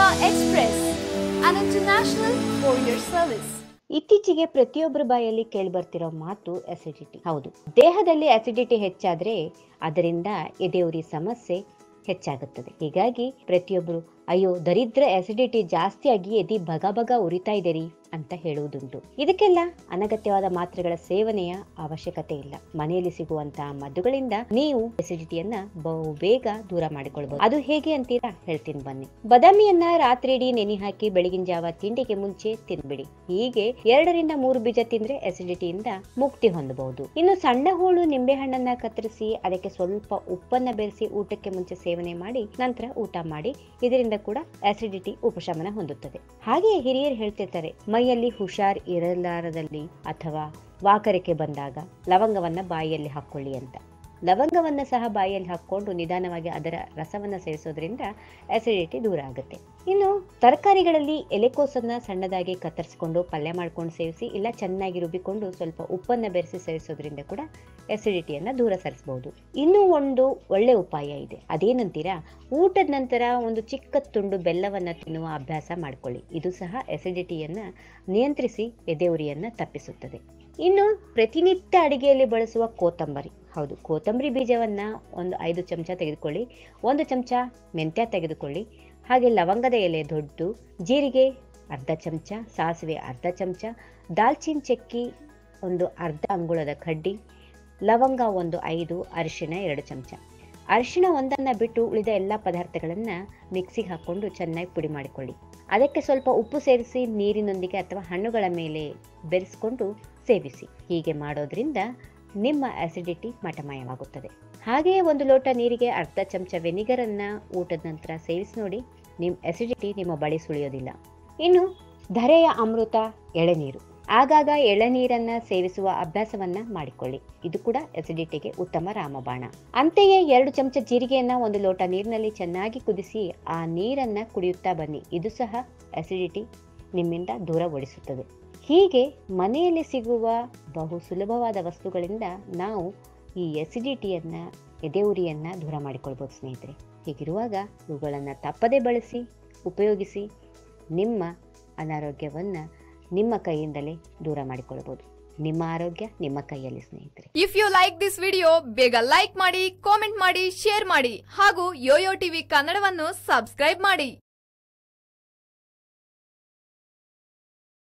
Express, an international courier service. ಇತ್ತೀಚೆಗೆ ಪ್ರತಿಯೊಬ್ಬರ ಬಾಯಲ್ಲಿ ಕೇಳಿಬರ್ತಿರೋ ಮಾತು ಅಸಿಡಿಟಿ. ಹೌದು, ದೇಹದಲ್ಲಿ ಅಸಿಡಿಟಿ ಹೆಚ್ಚಾದ್ರೆ ಅದರಿಂದ ಎದೆಯುರಿ ಸಮಸ್ಯೆ ಹೆಚ್ಚಾಗುತ್ತದೆ. ಹೀಗಾಗಿ ಪ್ರತಿಯೊಬ್ಬರು ಅಯ್ಯೋ ದರಿದ್ರ ಅಸಿಡಿಟಿ ಜಾಸ್ತಿ ಆಗಿ ಎದೆ ಬಗ ಬಗ ಉರಿತಾ ಇದೆರಿ ಅಂತ ಹೇಳುವುದುಂಟು. ಇದಕ್ಕೆಲ್ಲ ಅನಗತ್ಯವಾದ ಮಾತ್ರೆಗಳ ಸೇವನೆಯ ಅವಶ್ಯಕತೆ ಇಲ್ಲ. ಮನೆಯಲ್ಲಿ ಸಿಗುವಂತಹ ಮದ್ದುಗಳಿಂದ ನೀವು ಅಸಿಡಿಟಿಯನ್ನ ಬಹು ಬೇಗ ದೂರ ಮಾಡಿಕೊಳ್ಬಹುದು. ಅದು ಹೇಗೆ ಅಂತೀರಾ? ಹೇಳ್ತೀನಿ ಬನ್ನಿ. ಬಾದಾಮಿಯನ್ನ ರಾತ್ರಿ ಇಡೀ ನೆನೆ ಹಾಕಿ ಬೆಳಗಿನ ಜಾವ ತಿಂಡಿಗೆ ಮುಂಚೆ ತಿನ್ಬಿಡಿ. ಹೀಗೆ 2-3 ಬೀಜ ತಿಂದ್ರೆ ಅಸಿಡಿಟಿಯಿಂದ ಮುಕ್ತಿ ಹೊಂದಬಹುದು. ಇನ್ನು ಸಣ್ಣ ಹೋಳು ನಿಂಬೆ ಹಣ್ಣನ್ನ ಕತ್ತರಿಸಿ ಅದಕ್ಕೆ ಸ್ವಲ್ಪ ಉಪ್ಪನ್ನ ಬೆರೆಸಿ ಊಟಕ್ಕೆ ಮುಂಚೆ ಸೇವನೆ ಮಾಡಿ ನಂತರ ಊಟ ಮಾಡಿ. ಇದರಿಂದ ಕೂಡ ಅಸಿಡಿಟಿ ಉಪಶಮನ ಹೊಂದುತ್ತದೆ. ಹಾಗೆ ಹಿರಿಯರು ಹೇಳ್ತಿರ್ತಾರೆ, ಮೈಯಲ್ಲಿ ಹುಷಾರ್ ಇರಲಾರದಲ್ಲಿ ಅಥವಾ ವಾಕರಿಕೆ ಬಂದಾಗ ಲವಂಗವನ್ನ ಬಾಯಿಯಲ್ಲಿ ಹಾಕೊಳ್ಳಿ ಅಂತ. ಲವಂಗವನ್ನ ಸಹ ಬಾಯಿಯಲ್ಲಿ ಹಾಕೊಂಡು ನಿಧಾನವಾಗಿ ಅದರ ರಸವನ್ನ ಸೇವಿಸೋದ್ರಿಂದ ಅಸಿಡಿಟಿ ದೂರ ಆಗುತ್ತೆ. ಇನ್ನು ತರಕಾರಿಗಳಲ್ಲಿ ಎಲೆಕೋಸನ್ನ ಸಣ್ಣದಾಗಿ ಕತ್ತರಿಸಿಕೊಂಡು ಪಲ್ಯ ಮಾಡ್ಕೊಂಡು ಸೇವಿಸಿ, ಇಲ್ಲ ಚೆನ್ನಾಗಿ ರುಬ್ಬಿಕೊಂಡು ಸ್ವಲ್ಪ ಉಪ್ಪನ್ನ ಬೆರೆಸಿ ಸೇವಿಸೋದ್ರಿಂದ ಕೂಡ ಅಸಿಡಿಟಿಯನ್ನ ದೂರ ಸರಿಸಬಹುದು. ಇನ್ನೂ ಒಂದು ಒಳ್ಳೆ ಉಪಾಯ ಇದೆ. ಅದೇನಂತೀರಾ? ಊಟದ ನಂತರ ಒಂದು ಚಿಕ್ಕ ತುಂಡು ಬೆಲ್ಲವನ್ನ ತಿನ್ನುವ ಅಭ್ಯಾಸ ಮಾಡ್ಕೊಳ್ಳಿ. ಇದು ಸಹ ಅಸಿಡಿಟಿಯನ್ನ ನಿಯಂತ್ರಿಸಿ ಎದೆಯುರಿಯನ್ನ ತಪ್ಪಿಸುತ್ತದೆ. ಇನ್ನು ಪ್ರತಿನಿತ್ಯ ಅಡಿಗೆಯಲ್ಲಿ ಬಳಸುವ ಕೊತ್ತಂಬರಿ. ಹೌದು, ಕೊತ್ತಂಬರಿ ಬೀಜವನ್ನ ಒಂದು 5 ಚಮಚ ತೆಗೆದುಕೊಳ್ಳಿ. 1 ಚಮಚ ಮೆಂತ್ಯ ತೆಗೆದುಕೊಳ್ಳಿ. ಹಾಗೆ ಲವಂಗದ ಎಲೆ ದೊಡ್ಡ, ಜೀರಿಗೆ ಅರ್ಧ ಚಮಚ, ಸಾಸಿವೆ ಅರ್ಧ ಚಮಚ, ದಾಲ್ಚಿನ್ನಿ ಚಕ್ಕಿ ಒಂದು ಅರ್ಧ ಅಂಗುಳದ ಕಡ್ಡಿ, ಲವಂಗ ಒಂದು 5, ಅರಿಶಿಣ 2 ಚಮಚ. ಅರಿಶಿಣ ಒಂದನ್ನ ಬಿಟ್ಟು ಉಳಿದ ಎಲ್ಲ ಪದಾರ್ಥಗಳನ್ನ ಮಿಕ್ಸಿಗೆ ಹಾಕೊಂಡು ಚೆನ್ನಾಗಿ ಪುಡಿ ಮಾಡಿಕೊಳ್ಳಿ. ಅದಕ್ಕೆ ಸ್ವಲ್ಪ ಉಪ್ಪು ಸೇರಿಸಿ ನೀರಿನೊಂದಿಗೆ ಅಥವಾ ಹಣ್ಣುಗಳ ಮೇಲೆ ಬೆರೆಸ್ಕೊಂಡು ಸೇವಿಸಿ. ಹೀಗೆ ಮಾಡೋದ್ರಿಂದ ನಿಮ್ಮ ಅಸಿಡಿಟಿ ಮಟಮಾಯವಾಗುತ್ತದೆ. ಹಾಗೆಯೇ 1 ಲೋಟ ನೀರಿಗೆ ಅರ್ಧ ಚಮಚ ವೆನಿಗರ್ ಅನ್ನ ಊಟದ ನಂತರ ಸೇವಿಸಿ ನೋಡಿ, ನಿಮ್ಮ ಅಸಿಡಿಟಿ ನಿಮ್ಮ ಬಳಿ ಸುಳಿಯೋದಿಲ್ಲ. ಇನ್ನು ಧರೆಯ ಅಮೃತ ಎಳೆನೀರು. ಆಗಾಗ ಎಳೆನೀರನ್ನ ಸೇವಿಸುವ ಅಭ್ಯಾಸವನ್ನ ಮಾಡಿಕೊಳ್ಳಿ. ಇದು ಕೂಡ ಅಸಿಡಿಟಿಗೆ ಉತ್ತಮ ರಾಮಬಾಣ. ಅಂತೆಯೇ 2 ಚಮಚ ಜೀರಿಗೆಯನ್ನ 1 ಲೋಟ ನೀರಿನಲ್ಲಿ ಚೆನ್ನಾಗಿ ಕುದಿಸಿ ಆ ನೀರನ್ನ ಕುಡಿಯುತ್ತಾ ಬನ್ನಿ. ಇದು ಸಹ ಅಸಿಡಿಟಿ ನಿಮ್ಮಿಂದ ದೂರ ಓಡಿಸುತ್ತದೆ. ಹೀಗೆ ಮನೆಯಲ್ಲಿ ಸಿಗುವ ಬಹು ಸುಲಭವಾದ ವಸ್ತುಗಳಿಂದ ನಾವು ಈ ಅಸಿಡಿಟಿಯನ್ನ, ಎದೆಯುರಿಯನ್ನ ದೂರ ಮಾಡಿಕೊಳ್ಬಹುದು ಸ್ನೇಹಿತರೆ. ಹೀಗಿರುವಾಗ ಇವುಗಳನ್ನು ತಪ್ಪದೇ ಬಳಸಿ, ಉಪಯೋಗಿಸಿ. ನಿಮ್ಮ ಅನಾರೋಗ್ಯವನ್ನ ನಿಮ್ಮ ಕೈಯಿಂದಲೇ ದೂರ ಮಾಡಿಕೊಳ್ಳಬಹುದು. ನಿಮ್ಮ ಆರೋಗ್ಯ ನಿಮ್ಮ ಕೈಯಲ್ಲಿ ಸ್ನೇಹಿತರೆ. If you like this video, ಬೇಗ ಲೈಕ್ ಮಾಡಿ, ಕಾಮೆಂಟ್ ಮಾಡಿ, ಶೇರ್ ಮಾಡಿ ಹಾಗೂ ಯೋಯೋ ಟಿವಿ ಕನ್ನಡವನ್ನು ಸಬ್ಸ್ಕ್ರೈಬ್ ಮಾಡಿ.